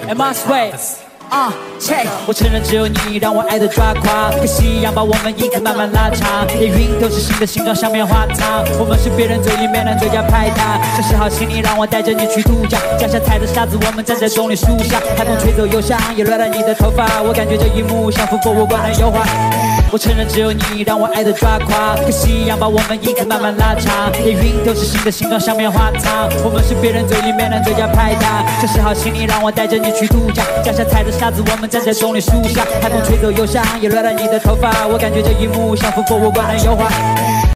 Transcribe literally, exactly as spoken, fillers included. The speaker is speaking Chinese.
，I must wait。啊、uh, ，check， 我承认只有你让我爱的抓狂，跟夕阳把我们影子慢慢拉长，连云都是新的形状，像棉花糖。我们是别人嘴里面的最佳拍档，收拾好行李，让我带着你去度假。脚下踩着沙子，我们站在棕榈树下，海风吹走忧伤，也乱了你的头发。我感觉这一幕像幅博物馆的油画。我承认只有你让我爱的抓狂，跟夕阳把我们影子慢慢拉长，连云都是新的形状，像棉花糖。我们是别人嘴里面的最佳拍档，收拾好行李，让我带着你去度假。脚下踩着沙子，我们站在棕榈树下，海风吹走忧伤，也乱了你的头发。我感觉这一幕像幅博物馆的油画。